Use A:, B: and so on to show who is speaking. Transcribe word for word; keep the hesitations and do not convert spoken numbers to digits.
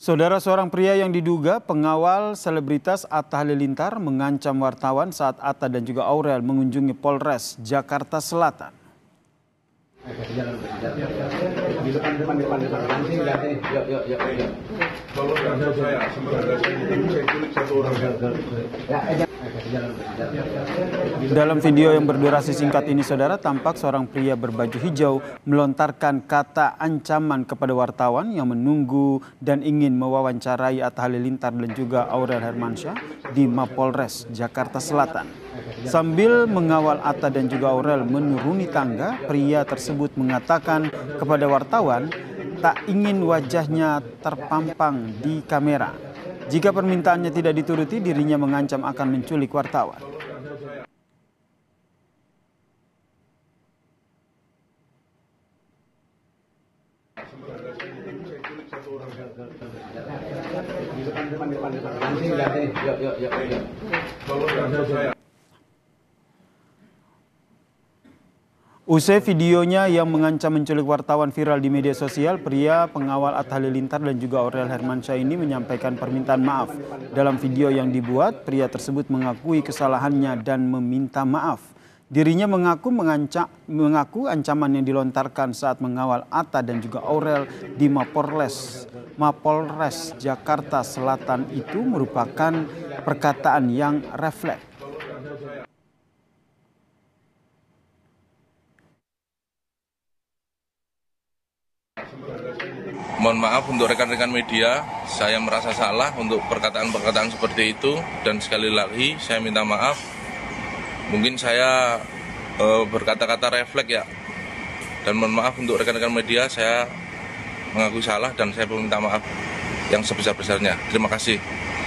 A: Saudara, seorang pria yang diduga pengawal selebritas Atta Halilintar mengancam wartawan saat Atta dan juga Aurel mengunjungi Polres Jakarta Selatan. Dalam video yang berdurasi singkat ini, saudara, tampak seorang pria berbaju hijau melontarkan kata ancaman kepada wartawan yang menunggu dan ingin mewawancarai Atta Halilintar dan juga Aurel Hermansyah di Mapolres Jakarta Selatan. Sambil mengawal Atta dan juga Aurel menuruni tangga, pria tersebut mengatakan kepada wartawan tak ingin wajahnya terpampang di kamera. Jika permintaannya tidak dituruti, dirinya mengancam akan menculik wartawan. Usai videonya yang mengancam menculik wartawan viral di media sosial, pria pengawal Atta Halilintar dan juga Aurel Hermansyah ini menyampaikan permintaan maaf. Dalam video yang dibuat, pria tersebut mengakui kesalahannya dan meminta maaf. Dirinya mengaku mengancam, mengaku ancaman yang dilontarkan saat mengawal Atta dan juga Aurel di Mapolres, Mapolres Jakarta Selatan itu merupakan perkataan yang refleks.
B: Mohon maaf untuk rekan-rekan media, saya merasa salah untuk perkataan-perkataan seperti itu, dan sekali lagi saya minta maaf. Mungkin saya e, berkata-kata refleks ya, dan mohon maaf untuk rekan-rekan media, saya mengaku salah dan saya meminta maaf yang sebesar-besarnya. Terima kasih.